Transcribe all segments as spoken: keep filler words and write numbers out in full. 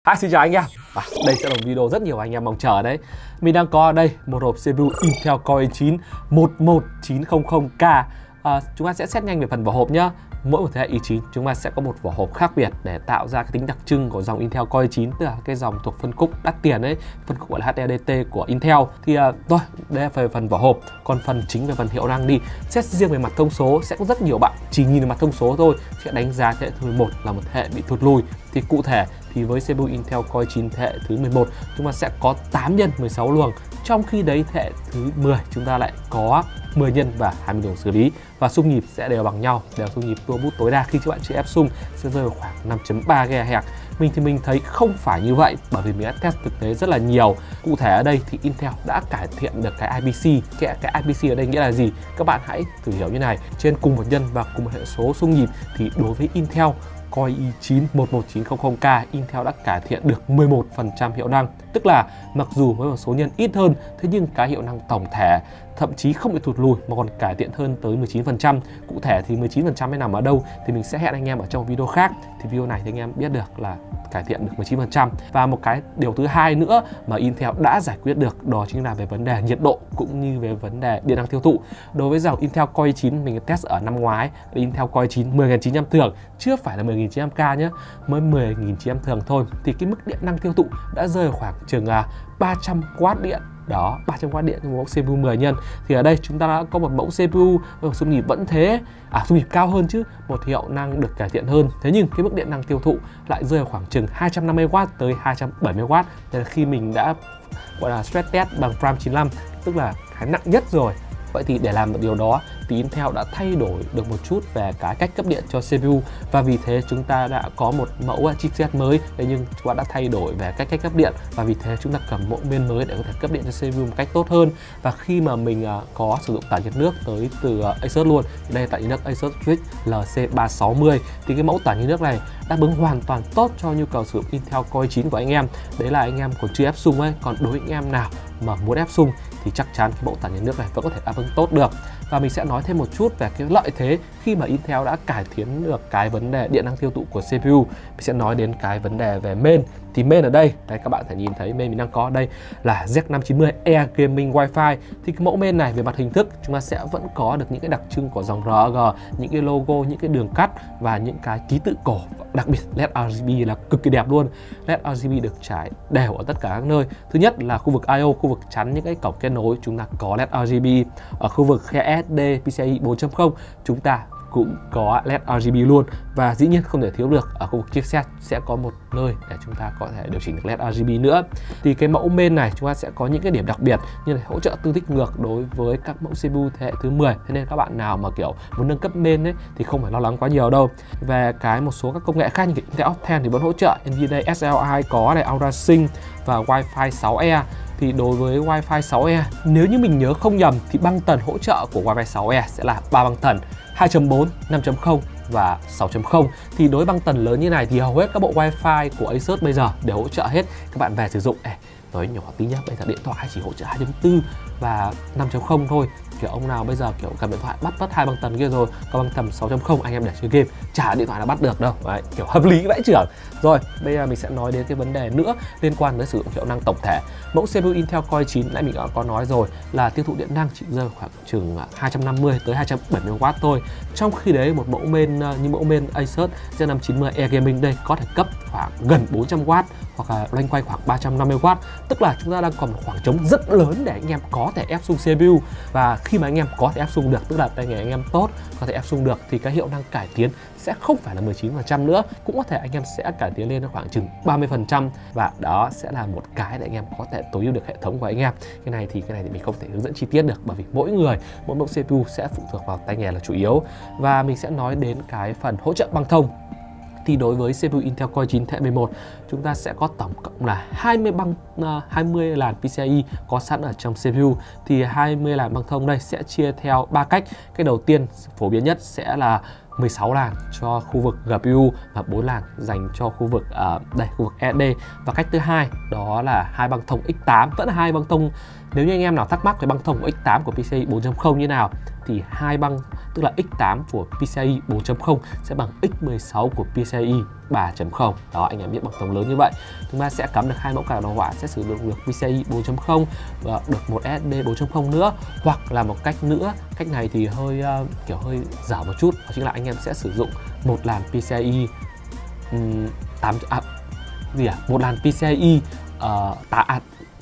Hi, xin chào anh em. À, đây sẽ là một video rất nhiều anh em mong chờ đấy. Mình đang có ở đây một hộp xê pê u Intel Core i chín một một chín không không K. à, Chúng ta sẽ xét nhanh về phần vỏ hộp nhá. Mỗi một thế hệ i chín chúng ta sẽ có một vỏ hộp khác biệt để tạo ra cái tính đặc trưng của dòng Intel Core i chín, tức là cái dòng thuộc phân khúc đắt tiền ấy, phân khúc gọi là hát e đê tê của Intel. Thì à, thôi, đây là về phần vỏ hộp. Còn phần chính về phần hiệu năng đi, xét riêng về mặt thông số sẽ có rất nhiều bạn chỉ nhìn vào mặt thông số thôi sẽ đánh giá thế hệ thứ mười một là một thế hệ bị thụt lùi. Thì cụ thể thì với xê pê u Intel Core i chín thế hệ thứ mười một chúng ta sẽ có tám nhân mười sáu luồng, trong khi đấy thế hệ thứ mười chúng ta lại có mười nhân và hai mươi luồng xử lý, và xung nhịp sẽ đều bằng nhau, đều xung nhịp tua bút tối đa khi các bạn chơi ép xung sẽ rơi vào khoảng năm chấm ba giga héc. Mình thì mình thấy không phải như vậy, bởi vì mình đã test thực tế rất là nhiều. Cụ thể ở đây thì Intel đã cải thiện được cái i pê xê. Cái, cái i pê xê ở đây nghĩa là gì? Các bạn hãy thử hiểu như này. Trên cùng một nhân và cùng một hệ số xung nhịp thì đối với Intel Core i chín một một chín không không K, Intel đã cải thiện được mười một phần trăm hiệu năng. Tức là mặc dù với một số nhân ít hơn, thế nhưng cái hiệu năng tổng thể thậm chí không bị thụt lùi mà còn cải thiện hơn tới mười chín phần trăm. Cụ thể thì mười chín phần trăm nằm ở đâu thì mình sẽ hẹn anh em ở trong video khác. Thì video này thì anh em biết được là cải thiện được mười chín phần trăm. Và một cái điều thứ hai nữa mà Intel đã giải quyết được đó chính là về vấn đề nhiệt độ cũng như về vấn đề điện năng tiêu thụ. Đối với dòng Intel Core i chín mình test ở năm ngoái, Intel Core i chín mười nghìn chín trăm thường, chưa phải là mười nghìn chín trăm K nhé, mới mười nghìn chín trăm thường thôi, thì cái mức điện năng tiêu thụ đã rơi khoảng chừng ba trăm oát điện. Đó, ba trăm oát điện trong mẫu xê pê u mười nhân. Thì ở đây chúng ta đã có một mẫu xê pê u với một xung nhịp vẫn thế, à xung nhịp cao hơn chứ, một hiệu năng được cải thiện hơn. Thế nhưng cái mức điện năng tiêu thụ lại rơi vào khoảng chừng hai trăm năm mươi oát tới hai trăm bảy mươi oát. Đây là khi mình đã gọi là stress test bằng RAM chín mươi lăm, tức là cái nặng nhất rồi. Vậy thì để làm được điều đó thì Intel đã thay đổi được một chút về cái cách cấp điện cho xê pê u, và vì thế chúng ta đã có một mẫu chipset mới. Thế nhưng chúng ta đã thay đổi về cách cách cấp điện, và vì thế chúng ta cần mẫu bên mới để có thể cấp điện cho xê pê u một cách tốt hơn. Và khi mà mình có sử dụng tản nhiệt nước tới từ Asus luôn, thì đây là tản nhiệt nước Asus Strix L C ba sáu mươi, thì cái mẫu tản nhiệt nước này đáp ứng hoàn toàn tốt cho nhu cầu sử dụng Intel Core i chín của anh em. Đấy là anh em còn chưa ép xung ấy, còn đối với anh em nào mà muốn ép xung thì chắc chắn cái mẫu tản nhiệt nước này vẫn có thể đáp ứng tốt được. Và mình sẽ nói thêm một chút về cái lợi thế khi mà Intel đã cải thiện được cái vấn đề điện năng tiêu thụ của xê pê u. Mình sẽ nói đến cái vấn đề về main. Thì main ở đây, đây các bạn thể nhìn thấy main mình đang có ở đây là Z năm chín mươi Air Gaming Wi-Fi. Thì cái mẫu main này về mặt hình thức chúng ta sẽ vẫn có được những cái đặc trưng của dòng rờ giê, những cái logo, những cái đường cắt và những cái ký tự cổ. Đặc biệt led rờ giê bê là cực kỳ đẹp luôn. led rờ giê bê được trải đều ở tất cả các nơi. Thứ nhất là khu vực i o, khu vực chắn những cái cổng kết nối chúng ta có led rờ giê bê. Ở khu vực khe ét đê PCIe bốn chấm không chúng ta cũng có led rờ giê bê luôn. Và dĩ nhiên không thể thiếu được ở khu vực chipset sẽ có một nơi để chúng ta có thể điều chỉnh được led rờ giê bê nữa. Thì cái mẫu main này chúng ta sẽ có những cái điểm đặc biệt như là hỗ trợ tương thích ngược đối với các mẫu xê pê u thế hệ thứ mười. Thế nên các bạn nào mà kiểu muốn nâng cấp main ấy thì không phải lo lắng quá nhiều đâu. Về cái một số các công nghệ khác như Intel Optane thì vẫn hỗ trợ, NVMe ét lờ i có này, Aura Sync và Wi-Fi sáu E. Thì đối với Wi-Fi sáu E, nếu như mình nhớ không nhầm thì băng tần hỗ trợ của Wi-Fi sáu E sẽ là ba băng tần: hai chấm bốn, năm chấm không và sáu chấm không. Thì đối với băng tần lớn như này thì hầu hết các bộ Wi-Fi của Asus bây giờ đều hỗ trợ hết. Các bạn về sử dụng, Ê, nói nhỏ tí nhá, bây giờ điện thoại chỉ hỗ trợ hai chấm bốn và năm chấm không thôi. Kiểu ông nào bây giờ kiểu cầm điện thoại bắt tất hai băng tần kia rồi, có băng tần sáu chấm không anh em để chơi game chả điện thoại là bắt được đâu. Đấy, kiểu hợp lý vãi chưởng. Rồi, bây giờ mình sẽ nói đến cái vấn đề nữa liên quan đến sử dụng hiệu năng tổng thể. Mẫu xê pê u Intel Core i chín nãy mình đã có nói rồi là tiêu thụ điện năng chỉ rơi khoảng chừng hai trăm năm mươi tới hai trăm bảy mươi oát thôi. Trong khi đấy một mẫu main như mẫu main Asus Z năm chín mươi Air Gaming đây có thể cấp khoảng gần bốn trăm oát hoặc là loanh quanh khoảng ba trăm năm mươi oát. Tức là chúng ta đang còn một khoảng trống rất lớn để anh em có thể ép xung xê pê u. Và khi mà anh em có thể ép xung được, tức là tay nghề anh em tốt, có thể ép xung được, thì cái hiệu năng cải tiến sẽ không phải là mười chín phần trăm nữa, cũng có thể anh em sẽ cải tiến lên khoảng chừng ba mươi phần trăm, và đó sẽ là một cái để anh em có thể tối ưu được hệ thống của anh em. Cái này thì cái này thì mình không thể hướng dẫn chi tiết được, bởi vì mỗi người mỗi mẫu xê pê u sẽ phụ thuộc vào tay nghề là chủ yếu. Và mình sẽ nói đến cái phần hỗ trợ băng thông. Thì đối với xê pê u Intel Core i chín thế hệ mười một chúng ta sẽ có tổng cộng là hai mươi băng uh, hai mươi làn PCIe có sẵn ở trong xê pê u. Thì hai mươi làn băng thông đây sẽ chia theo ba cách. Cái đầu tiên phổ biến nhất sẽ là mười sáu làn cho khu vực giê pê u và bốn làn dành cho khu vực uh, đây khu vực ét đê. Và cách thứ hai đó là hai băng thông X tám, vẫn là hai băng thông. Nếu như anh em nào thắc mắc về băng thông của X tám của PCIe bốn chấm không như nào thì hai băng tức là x tám của PCIe bốn chấm không sẽ bằng x mười sáu của PCIe ba chấm không. Đó, anh em biết bằng tổng lớn như vậy. Chúng ta sẽ cắm được hai mẫu card đồ họa, sẽ sử dụng được PCIe bốn chấm không và được một ét ét đê bốn chấm không nữa, hoặc là một cách nữa, cách này thì hơi uh, kiểu hơi dở một chút, đó chính là anh em sẽ sử dụng một làn PCIe um, tám à, gì à? một làn PCIe uh, à,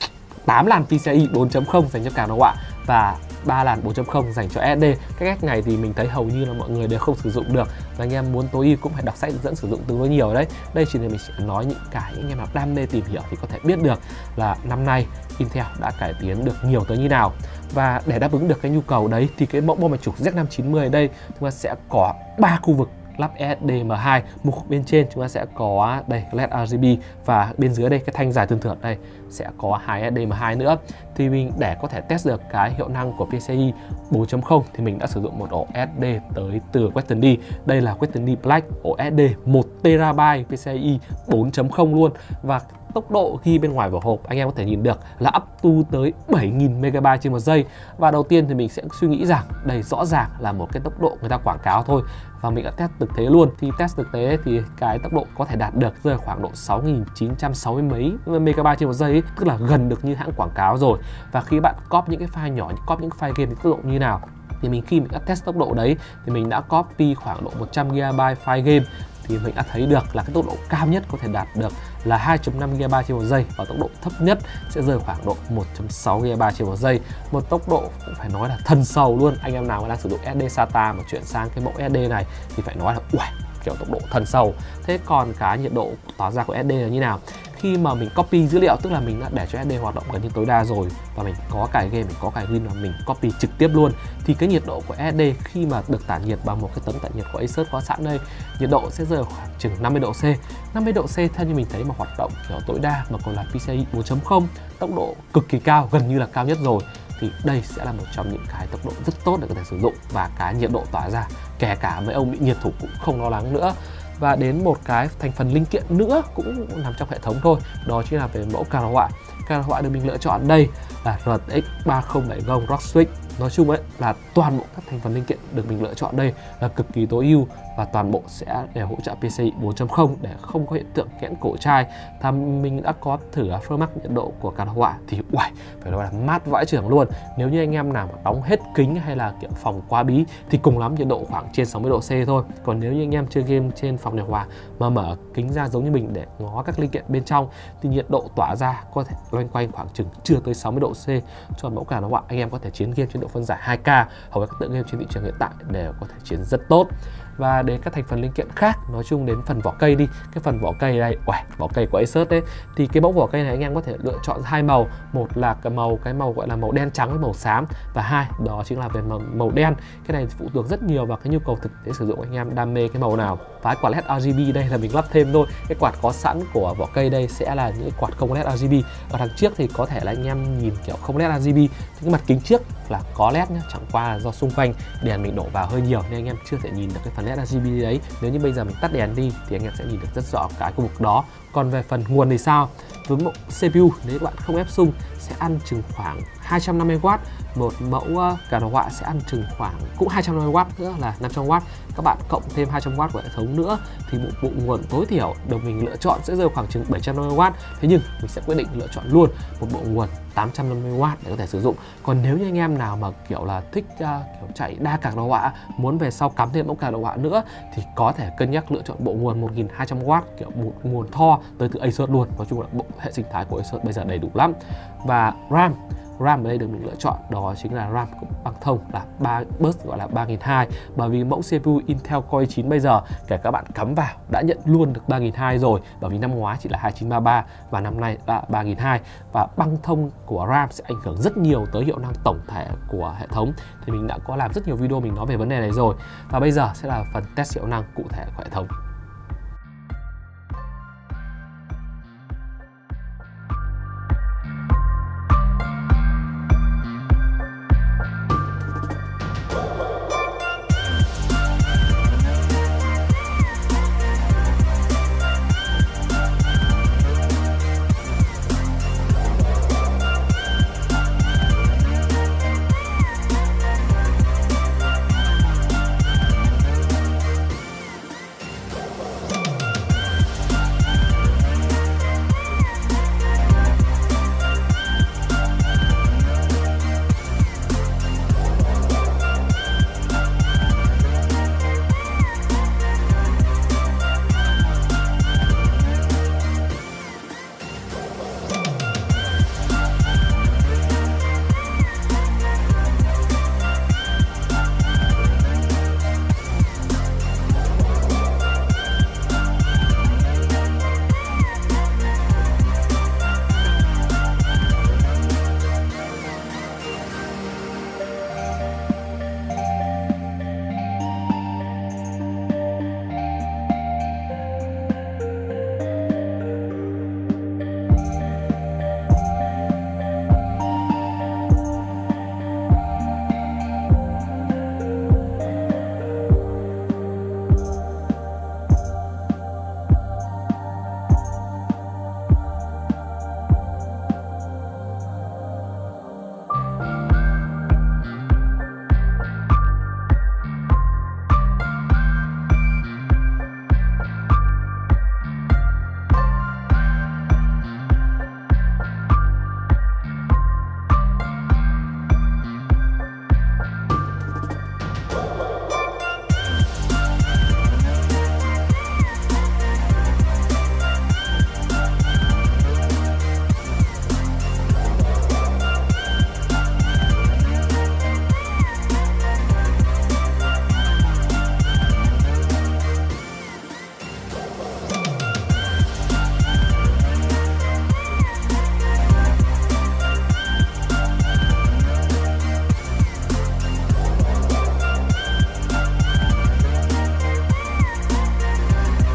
tám làn PCIe bốn chấm không dành cho card đồ họa và ba làn bốn chấm không dành cho ét ét đê. Cái cách này thì mình thấy hầu như là mọi người đều không sử dụng được, và anh em muốn tối ưu cũng phải đọc sách hướng dẫn sử dụng tương đối nhiều đấy. Đây chỉ là mình sẽ nói những cái anh em nào đam mê tìm hiểu thì có thể biết được là năm nay Intel đã cải tiến được nhiều tới như nào. Và để đáp ứng được cái nhu cầu đấy thì cái mẫu bo mạch trục Z năm chín mươi ở đây chúng ta sẽ có ba khu vực lắp ét ét đê M hai. Một bên trên chúng ta sẽ có đây led rờ giê bê, và bên dưới đây cái thanh dài thường thường đây sẽ có hai ét ét đê M hai nữa. Thì mình để có thể test được cái hiệu năng của PCIe bốn chấm không thì mình đã sử dụng một ổ ét ét đê tới từ Western D. Đây là Western D Black, ổ ét ét đê một terabyte PCIe bốn chấm không luôn, và tốc độ ghi bên ngoài vỏ hộp anh em có thể nhìn được là up to tới bảy nghìn megabyte trên một giây. Và đầu tiên thì mình sẽ suy nghĩ rằng đây rõ ràng là một cái tốc độ người ta quảng cáo thôi, và mình đã test thực tế luôn. Thì test thực tế thì cái tốc độ có thể đạt được rơi khoảng độ sáu nghìn chín trăm sáu mươi mấy megabyte trên một giây ấy, tức là gần được như hãng quảng cáo rồi. Và khi bạn copy những cái file nhỏ, copy những file game thì tốc độ như nào? Thì mình khi mình đã test tốc độ đấy thì mình đã copy khoảng độ một trăm gigabyte file game, thì mình đã thấy được là cái tốc độ cao nhất có thể đạt được là hai phẩy năm gigabyte trên một giây, và tốc độ thấp nhất sẽ rơi khoảng độ một phẩy sáu gigabyte trên một giây. Một tốc độ cũng phải nói là thần sầu luôn. Anh em nào mà đang sử dụng ét ét đê SATA mà chuyển sang cái mẫu ét ét đê này thì phải nói là uầy, kiểu tốc độ thần sầu. Thế còn cái nhiệt độ tỏa ra của ét ét đê là như nào? Khi mà mình copy dữ liệu, tức là mình đã để cho ét ét đê hoạt động gần như tối đa rồi, và mình có cài game, mình có cài Win, và mình copy trực tiếp luôn, thì cái nhiệt độ của ét ét đê khi mà được tản nhiệt bằng một cái tấm tản nhiệt của Asus có sẵn đây, nhiệt độ sẽ rơi khoảng chừng năm mươi độ C. năm mươi độ C theo như mình thấy mà hoạt động kiểu tối đa mà còn là PCIe bốn chấm không, tốc độ cực kỳ cao, gần như là cao nhất rồi, thì đây sẽ là một trong những cái tốc độ rất tốt để có thể sử dụng, và cái nhiệt độ tỏa ra kể cả mấy ông bị nhiệt thủ cũng không lo lắng nữa. Và đến một cái thành phần linh kiện nữa cũng nằm trong hệ thống thôi, đó chính là về mẫu card đồ họa. Card đồ họa được mình lựa chọn đây là rờ tê ích ba không bảy không Strix. Nói chung ấy là toàn bộ các thành phần linh kiện được mình lựa chọn đây là cực kỳ tối ưu, và toàn bộ sẽ đều hỗ trợ PCIe bốn chấm không để không có hiện tượng kẽn cổ chai. Thì mình đã có thử firmware nhiệt độ của card đồ họa thì uầy, phải nói là mát vãi chưởng luôn. Nếu như anh em nào mà đóng hết kính hay là kiểu phòng quá bí thì cùng lắm nhiệt độ khoảng trên sáu mươi độ C thôi. Còn nếu như anh em chơi game trên phòng điều hòa mà mở kính ra giống như mình để ngó các linh kiện bên trong thì nhiệt độ tỏa ra có thể loanh quanh khoảng chừng chưa tới sáu mươi độ C. Cho mẫu card đồ họa anh em có thể chiến game trên độ phân giải hai K, hầu hết các tựa game trên thị trường hiện tại đều có thể chiến rất tốt. Và đến các thành phần linh kiện khác, nói chung đến phần vỏ cây đi, cái phần vỏ cây đây, uầy, vỏ cây của Asus đấy, thì cái mẫu vỏ cây này anh em có thể lựa chọn hai màu, một là cái màu cái màu gọi là màu đen trắng với màu xám, và hai đó chính là về màu, màu đen. Cái này phụ thuộc rất nhiều vào cái nhu cầu thực tế sử dụng, anh em đam mê cái màu nào. Và cái quạt led rờ giê bê đây là mình lắp thêm thôi, cái quạt có sẵn của vỏ cây đây sẽ là những quạt không led rờ giê bê. Ở đằng trước thì có thể là anh em nhìn kiểu không led rờ giê bê, cái mặt kính trước là có led nhá, chẳng qua là do xung quanh đèn mình đổ vào hơi nhiều nên anh em chưa thể nhìn được cái phần led rờ giê bê đấy. Nếu như bây giờ mình tắt đèn đi thì anh em sẽ nhìn được rất rõ cái khu vực đó. Còn về phần nguồn thì sao? Với mẫu xê pê u nếu các bạn không ép xung sẽ ăn chừng khoảng hai trăm năm mươi oát, một mẫu card đồ họa sẽ ăn chừng khoảng cũng hai trăm năm mươi oát nữa là năm trăm oát. Các bạn cộng thêm hai trăm oát của hệ thống nữa thì bộ, bộ nguồn tối thiểu được mình lựa chọn sẽ rơi khoảng chừng bảy trăm năm mươi oát. Thế nhưng mình sẽ quyết định lựa chọn luôn một bộ nguồn tám trăm năm mươi oát để có thể sử dụng. Còn nếu như anh em nào mà kiểu là thích uh, kiểu chạy đa card đồ họa, muốn về sau cắm thêm mẫu card đồ họa nữa thì có thể cân nhắc lựa chọn bộ nguồn một nghìn hai trăm oát, kiểu một nguồn Thor tới từ Asus luôn. Nói chung là bộ hệ sinh thái của Asus bây giờ đầy đủ lắm. Và RAM RAM ở đây được mình lựa chọn đó chính là RAM cũng băng thông là ba bus gọi là ba nghìn hai trăm, bởi vì mẫu xê pê u Intel Core i chín bây giờ kể các bạn cắm vào đã nhận luôn được ba nghìn hai trăm rồi, bởi vì năm ngoái chỉ là hai chín ba ba và năm nay là ba nghìn hai trăm. Và băng thông của RAM sẽ ảnh hưởng rất nhiều tới hiệu năng tổng thể của hệ thống, thì mình đã có làm rất nhiều video mình nói về vấn đề này rồi. Và bây giờ sẽ là phần test hiệu năng cụ thể của hệ thống.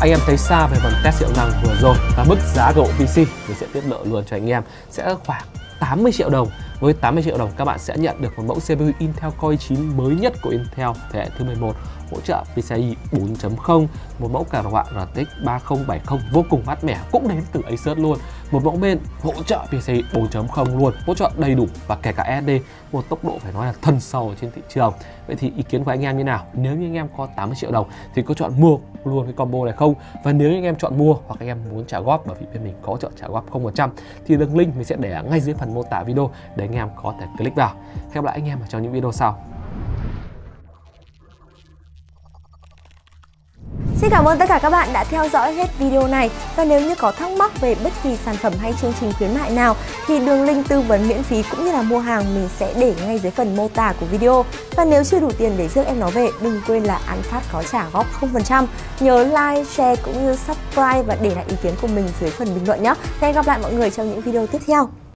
anh em thấy xa về phần test hiệu năng vừa rồi và mức giá của bộ pê xê, mình sẽ tiết lộ luôn cho anh em sẽ khoảng tám mươi triệu đồng. Với tám mươi triệu đồng các bạn sẽ nhận được một mẫu xê pê u Intel Core i chín mới nhất của Intel thế hệ thứ mười một, hỗ trợ PCIe bốn chấm không, một mẫu card họa rờ tê ích ba không bảy không vô cùng mát mẻ cũng đến từ Asus luôn, một mẫu bên hỗ trợ PCIe bốn chấm không luôn, hỗ trợ đầy đủ và kể cả ét ét đê, một tốc độ phải nói là thân sâu ở trên thị trường. Vậy thì ý kiến của anh em như nào? Nếu như anh em có tám mươi triệu đồng thì có chọn mua luôn cái combo này không? Và nếu như anh em chọn mua hoặc anh em muốn trả góp, bởi vì bên mình có trợ trả góp không phần trăm, thì đường link mình sẽ để ở ngay dưới phần mô tả video để anh em có thể click vào. Hẹn gặp lại anh em ở trong những video sau. Xin cảm ơn tất cả các bạn đã theo dõi hết video này. Và nếu như có thắc mắc về bất kỳ sản phẩm hay chương trình khuyến mại nào thì đường link tư vấn miễn phí cũng như là mua hàng mình sẽ để ngay dưới phần mô tả của video. Và nếu chưa đủ tiền để rước em nó về, đừng quên là An Phát có trả góp không phần trăm. Nhớ like, share cũng như subscribe và để lại ý kiến của mình dưới phần bình luận nhé. Hẹn gặp lại mọi người trong những video tiếp theo.